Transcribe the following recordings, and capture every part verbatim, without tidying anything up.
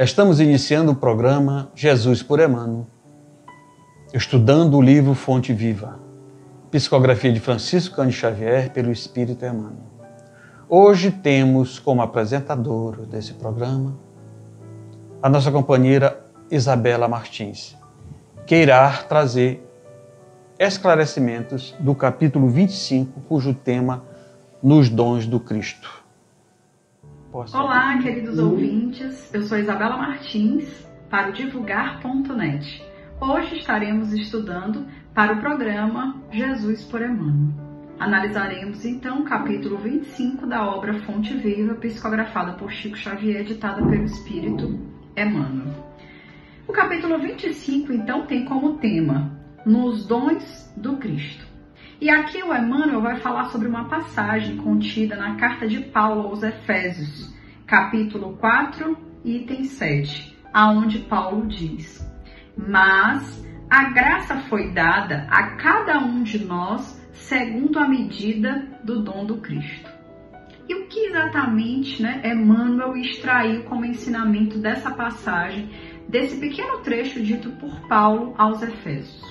Estamos iniciando o programa Jesus por Emmanuel, estudando o livro Fonte Viva, psicografia de Francisco Cândido Xavier pelo Espírito Emmanuel. Hoje temos como apresentadora desse programa a nossa companheira Isabela Martins, que irá trazer esclarecimentos do capítulo vinte e cinco, cujo tema Nos Dons do Cristo. Posso Olá, ir? queridos ouvintes, eu sou Isabela Martins para o divulgar ponto net. Hoje estaremos estudando para o programa Jesus por Emmanuel. Analisaremos então o capítulo vinte e cinco da obra Fonte Viva, psicografada por Chico Xavier, editada pelo Espírito Emmanuel. O capítulo vinte e cinco então tem como tema Nos Dons do Cristo. E aqui o Emmanuel vai falar sobre uma passagem contida na carta de Paulo aos Efésios, capítulo quatro, item sete, aonde Paulo diz: Mas a graça foi dada a cada um de nós segundo a medida do dom do Cristo. E o que exatamente, né, Emmanuel extraiu como ensinamento dessa passagem, desse pequeno trecho dito por Paulo aos Efésios?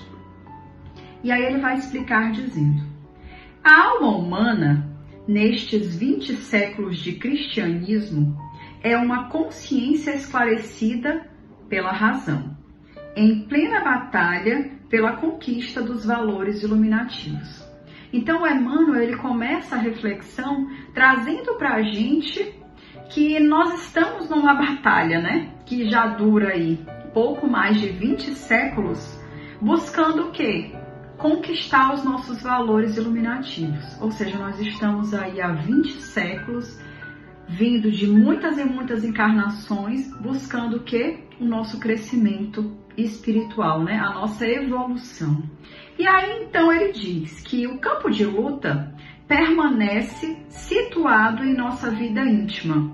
E aí ele vai explicar dizendo: a alma humana, nestes vinte séculos de cristianismo, é uma consciência esclarecida pela razão, em plena batalha pela conquista dos valores iluminativos. Então, Emmanuel ele começa a reflexão trazendo para a gente que nós estamos numa batalha, né? Que já dura aí pouco mais de vinte séculos, buscando o quê? Conquistar os nossos valores iluminativos. Ou seja, nós estamos aí há vinte séculos, vindo de muitas e muitas encarnações, buscando o quê? O nosso crescimento espiritual, né? A nossa evolução. E aí, então, ele diz que o campo de luta permanece situado em nossa vida íntima.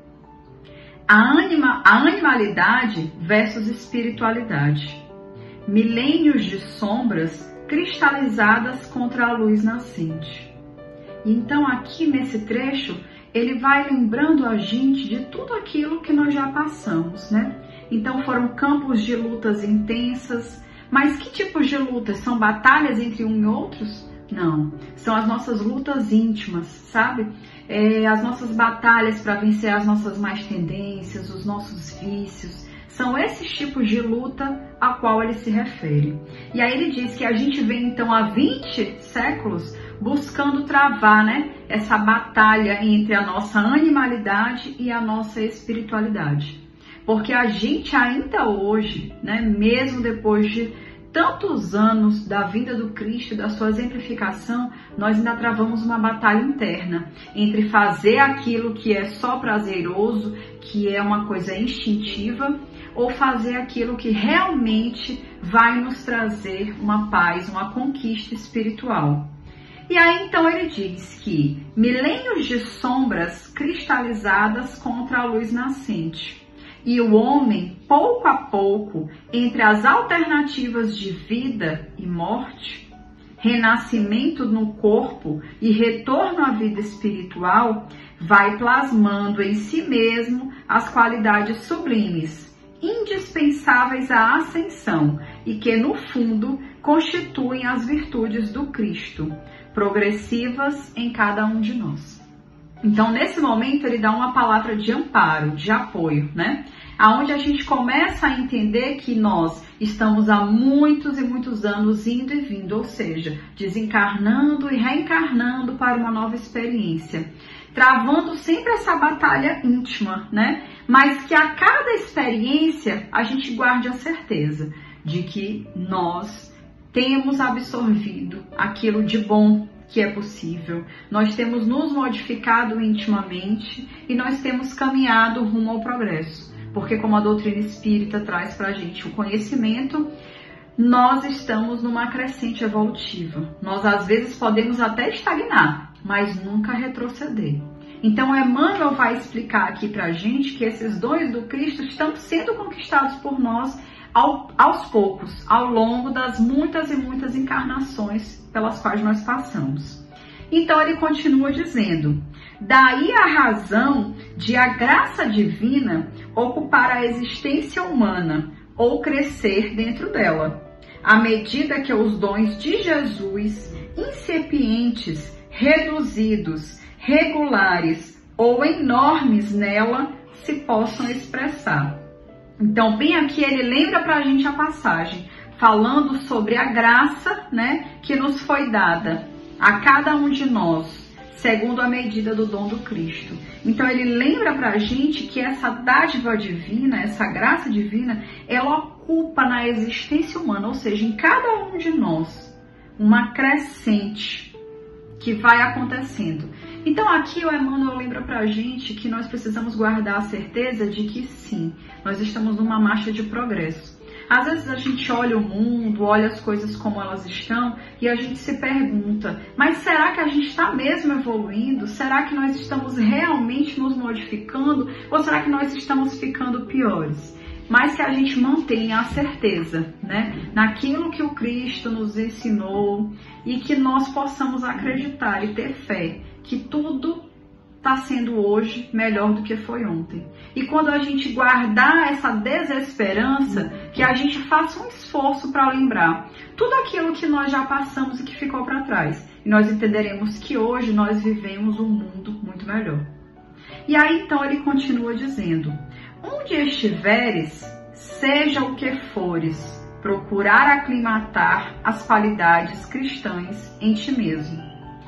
A, anima, a animalidade versus espiritualidade. Milênios de sombras cristalizadas contra a luz nascente. E então, aqui nesse trecho, ele vai lembrando a gente de tudo aquilo que nós já passamos, né? Então, foram campos de lutas intensas. Mas que tipos de lutas? São batalhas entre um e outros? Não. São as nossas lutas íntimas, sabe? É, as nossas batalhas para vencer as nossas más tendências, os nossos vícios. São esses tipos de luta a qual ele se refere. E aí ele diz que a gente vem então há vinte séculos buscando travar, né, essa batalha entre a nossa animalidade e a nossa espiritualidade. Porque a gente ainda hoje, né, mesmo depois de tantos anos da vinda do Cristo e da sua exemplificação, nós ainda travamos uma batalha interna entre fazer aquilo que é só prazeroso, que é uma coisa instintiva, ou fazer aquilo que realmente vai nos trazer uma paz, uma conquista espiritual. E aí então ele diz que milênios de sombras cristalizadas contra a luz nascente. E o homem, pouco a pouco, entre as alternativas de vida e morte, renascimento no corpo e retorno à vida espiritual, vai plasmando em si mesmo as qualidades sublimes, indispensáveis à ascensão e que, no fundo, constituem as virtudes do Cristo, progressivas em cada um de nós. Então, nesse momento, ele dá uma palavra de amparo, de apoio, né? Aonde a gente começa a entender que nós estamos há muitos e muitos anos indo e vindo, ou seja, desencarnando e reencarnando para uma nova experiência, travando sempre essa batalha íntima, né? Mas que a cada experiência a gente guarde a certeza de que nós temos absorvido aquilo de bom que é possível, nós temos nos modificado intimamente e nós temos caminhado rumo ao progresso, porque como a doutrina espírita traz para a gente o conhecimento, nós estamos numa crescente evolutiva. Nós às vezes podemos até estagnar, mas nunca retroceder. Então Emmanuel vai explicar aqui para a gente que esses dons do Cristo estão sendo conquistados por nós ao, aos poucos, ao longo das muitas e muitas encarnações pelas quais nós passamos. Então ele continua dizendo: Daí a razão de a graça divina ocupar a existência humana ou crescer dentro dela, à medida que os dons de Jesus, incipientes, reduzidos, regulares ou enormes nela, se possam expressar. Então, bem aqui ele lembra para a gente a passagem, falando sobre a graça, né, que nos foi dada a cada um de nós, segundo a medida do dom do Cristo. Então ele lembra para a gente que essa dádiva divina, essa graça divina, ela ocupa na existência humana, ou seja, em cada um de nós, uma crescente que vai acontecendo. Então aqui o Emmanuel lembra para a gente que nós precisamos guardar a certeza de que sim, nós estamos numa marcha de progresso. Às vezes a gente olha o mundo, olha as coisas como elas estão e a gente se pergunta, mas será que a gente está mesmo evoluindo? Será que nós estamos realmente nos modificando? Ou será que nós estamos ficando piores? Mas que a gente mantenha a certeza, né, naquilo que o Cristo nos ensinou e que nós possamos acreditar e ter fé que tudo está sendo hoje melhor do que foi ontem. E quando a gente guardar essa desesperança, que a gente faça um esforço para lembrar tudo aquilo que nós já passamos e que ficou para trás. E nós entenderemos que hoje nós vivemos um mundo muito melhor. E aí então ele continua dizendo, onde estiveres, seja o que fores, procurar aclimatar as qualidades cristãs em ti mesmo,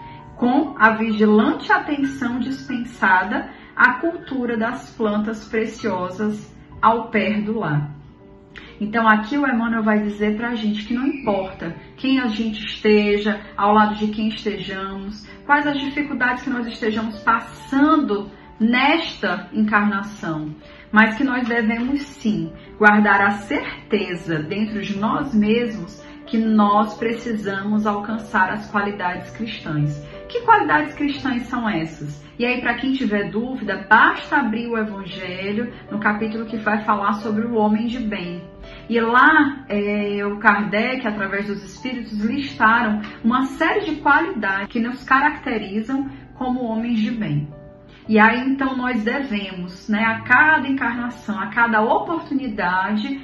com a vigilante atenção dispensada à cultura das plantas preciosas ao pé do lar. Então aqui o Emmanuel vai dizer para a gente que não importa quem a gente esteja, ao lado de quem estejamos, quais as dificuldades que nós estejamos passando nesta encarnação, mas que nós devemos sim guardar a certeza dentro de nós mesmos que nós precisamos alcançar as qualidades cristãs. Que qualidades cristãs são essas? E aí, para quem tiver dúvida, basta abrir o Evangelho no capítulo que vai falar sobre o homem de bem. E lá, é, o Kardec, através dos Espíritos, listaram uma série de qualidades que nos caracterizam como homens de bem. E aí, então, nós devemos, né, a cada encarnação, a cada oportunidade,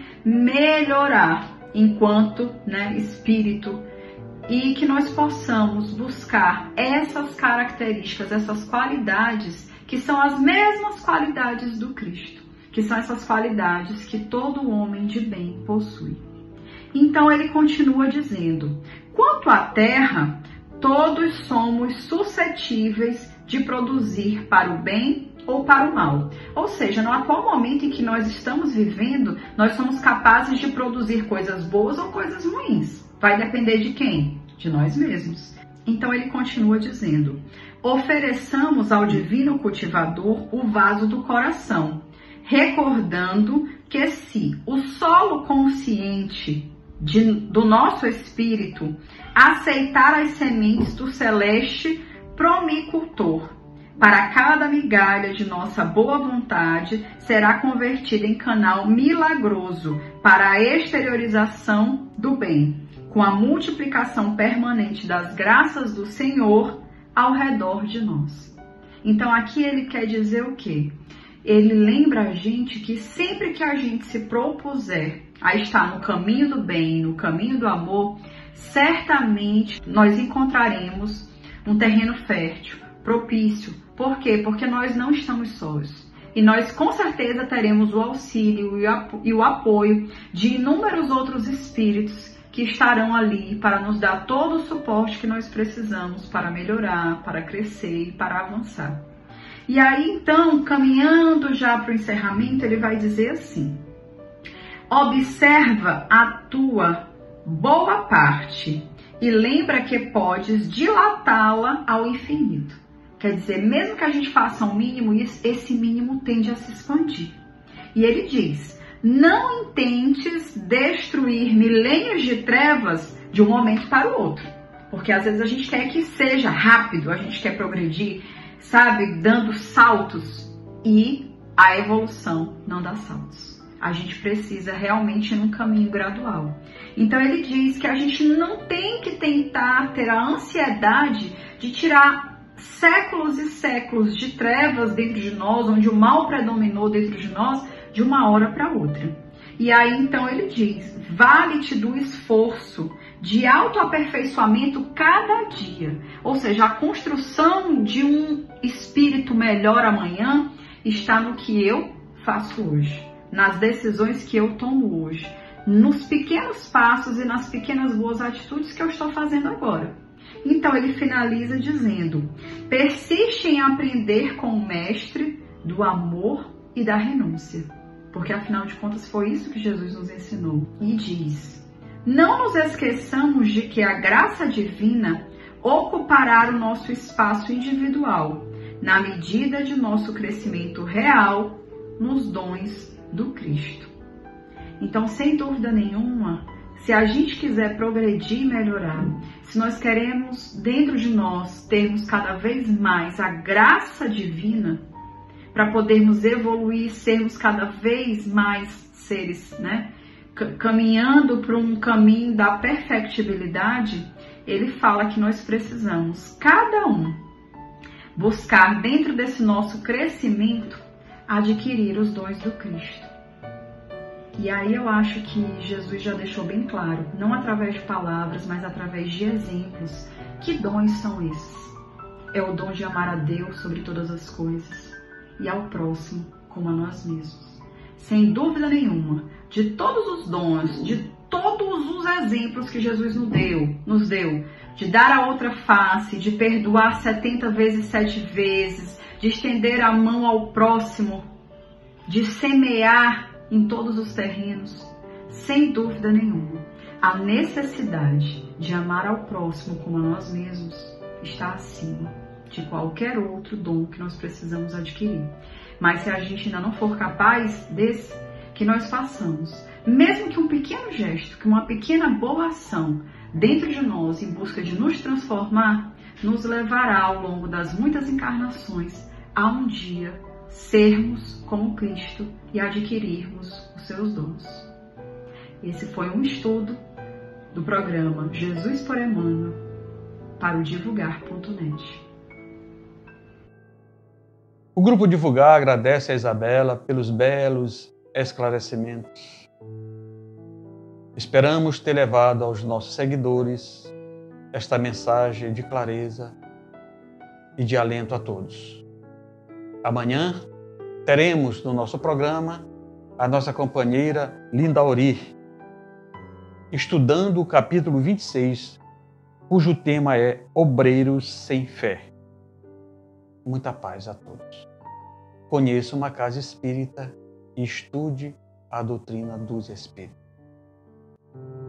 melhorar enquanto, né, espírito, e que nós possamos buscar essas características, essas qualidades que são as mesmas qualidades do Cristo, que são essas qualidades que todo homem de bem possui. Então ele continua dizendo, quanto à terra, todos somos suscetíveis de produzir para o bem ou para o mal. Ou seja, no atual momento em que nós estamos vivendo, nós somos capazes de produzir coisas boas ou coisas ruins. Vai depender de quem? De nós mesmos. Então ele continua dizendo, ofereçamos ao divino cultivador o vaso do coração, recordando que se o solo consciente de, do nosso espírito aceitar as sementes do celeste promicultor, para cada migalha de nossa boa vontade será convertida em canal milagroso para a exteriorização do bem, com a multiplicação permanente das graças do Senhor ao redor de nós. Então aqui ele quer dizer o quê? Ele lembra a gente que sempre que a gente se propuser a estar no caminho do bem, no caminho do amor, certamente nós encontraremos um terreno fértil, propício. Por quê? Porque nós não estamos sós. E nós com certeza teremos o auxílio e o apoio de inúmeros outros espíritos que estarão ali para nos dar todo o suporte que nós precisamos para melhorar, para crescer e para avançar. E aí então, caminhando já para o encerramento, ele vai dizer assim, observa a tua boa parte e lembra que podes dilatá-la ao infinito. Quer dizer, mesmo que a gente faça um mínimo, esse mínimo tende a se expandir. E ele diz, não intentes destruir milênios de trevas de um momento para o outro. Porque às vezes a gente quer que seja rápido, a gente quer progredir, sabe, dando saltos. E a evolução não dá saltos. A gente precisa realmente ir num caminho gradual. Então ele diz que a gente não tem que tentar ter a ansiedade de tirar séculos e séculos de trevas dentro de nós, onde o mal predominou dentro de nós, de uma hora para outra. E aí então ele diz, vale-te do esforço de autoaperfeiçoamento cada dia. Ou seja, a construção de um espírito melhor amanhã está no que eu faço hoje, nas decisões que eu tomo hoje, nos pequenos passos e nas pequenas boas atitudes que eu estou fazendo agora. Então ele finaliza dizendo, persiste em aprender com o mestre do amor e da renúncia. Porque afinal de contas foi isso que Jesus nos ensinou. E diz, não nos esqueçamos de que a graça divina ocupará o nosso espaço individual, na medida de nosso crescimento real nos dons do Cristo. Então, sem dúvida nenhuma, se a gente quiser progredir e melhorar, se nós queremos dentro de nós termos cada vez mais a graça divina, para podermos evoluir, sermos cada vez mais seres, né, caminhando para um caminho da perfectibilidade, ele fala que nós precisamos, cada um, buscar dentro desse nosso crescimento, adquirir os dons do Cristo. E aí eu acho que Jesus já deixou bem claro, não através de palavras, mas através de exemplos, que dons são esses? É o dom de amar a Deus sobre todas as coisas e ao próximo como a nós mesmos. Sem dúvida nenhuma, de todos os dons, de todos os exemplos que Jesus nos deu, nos deu, de dar a outra face, de perdoar setenta vezes, sete vezes, de estender a mão ao próximo, de semear em todos os terrenos, sem dúvida nenhuma, a necessidade de amar ao próximo como a nós mesmos está acima de qualquer outro dom que nós precisamos adquirir. Mas se a gente ainda não for capaz desse, que nós façamos, mesmo que um pequeno gesto, que uma pequena boa ação dentro de nós em busca de nos transformar, nos levará ao longo das muitas encarnações a um dia sermos como Cristo e adquirirmos os seus dons. Esse foi um estudo do programa Jesus por Emmanuel para o divulgar ponto net. O Grupo Divulgar agradece a Isabela pelos belos esclarecimentos. Esperamos ter levado aos nossos seguidores esta mensagem de clareza e de alento a todos. Amanhã teremos no nosso programa a nossa companheira Linda Ori, estudando o capítulo vinte e seis, cujo tema é Obreiros sem Fé. Muita paz a todos. Conheça uma casa espírita e estude a doutrina dos espíritos.